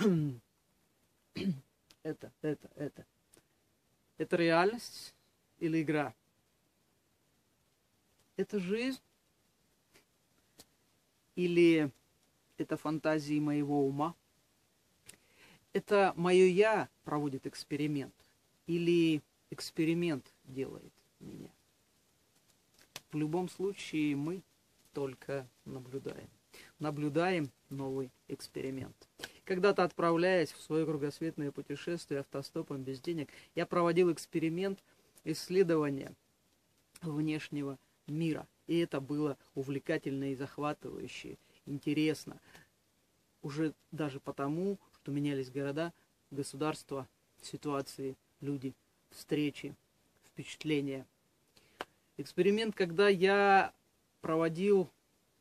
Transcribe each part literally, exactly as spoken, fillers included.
Это, это, это. Это реальность или игра? Это жизнь? Или это фантазии моего ума? Это мое «я» проводит эксперимент? Или эксперимент делает меня? В любом случае мы только наблюдаем. Наблюдаем новый эксперимент. Когда-то, отправляясь в свое кругосветное путешествие автостопом без денег, я проводил эксперимент исследования внешнего мира. И это было увлекательно и захватывающе, интересно. Уже даже потому, что менялись города, государства, ситуации, люди, встречи, впечатления. Эксперимент, когда я проводил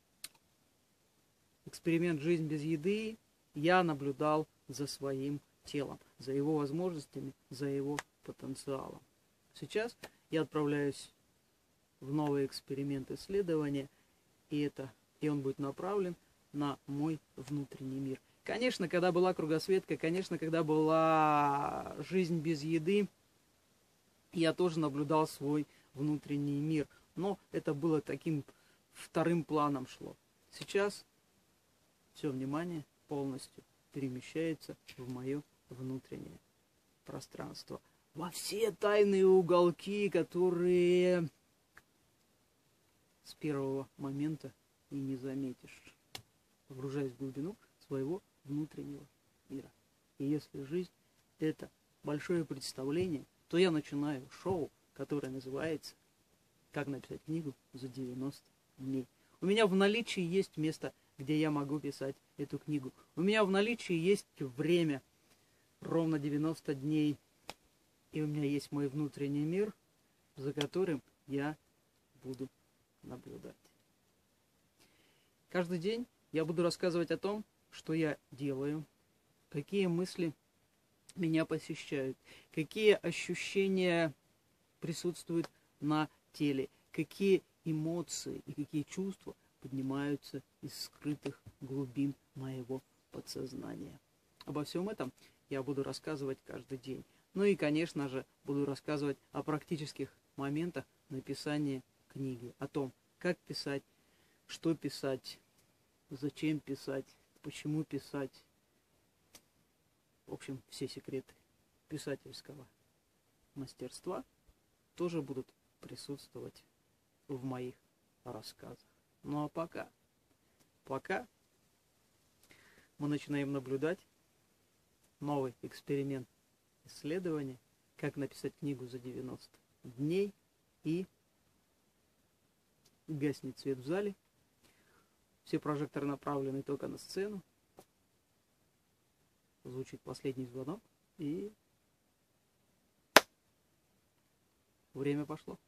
эксперимент «Жизнь без еды», я наблюдал за своим телом, за его возможностями, за его потенциалом. Сейчас я отправляюсь в новый эксперимент исследования, и, это, и он будет направлен на мой внутренний мир. Конечно, когда была кругосветка, конечно, когда была жизнь без еды, я тоже наблюдал свой внутренний мир. Но это было таким вторым планом шло. Сейчас все внимание полностью перемещается в мое внутреннее пространство. Во все тайные уголки, которые с первого момента и не заметишь. Погружаясь в глубину своего внутреннего мира. И если жизнь — это большое представление, то я начинаю шоу, которое называется «Как написать книгу за девяносто дней». У меня в наличии есть место, где я могу писать эту книгу. У меня в наличии есть время, ровно девяносто дней. И у меня есть мой внутренний мир, за которым я буду наблюдать. Каждый день я буду рассказывать о том, что я делаю, какие мысли меня посещают, какие ощущения присутствуют на теле, какие эмоции и какие чувства поднимаются из скрытых глубин моего подсознания. Обо всем этом я буду рассказывать каждый день. Ну и, конечно же, буду рассказывать о практических моментах написания книги, о том, как писать, что писать, зачем писать, почему писать. В общем, все секреты писательского мастерства тоже будут присутствовать в моих рассказах. Ну а пока, пока мы начинаем наблюдать новый эксперимент исследования, как написать книгу за девяносто дней, и гаснет свет в зале. Все прожекторы направлены только на сцену. Звучит последний звонок, и время пошло.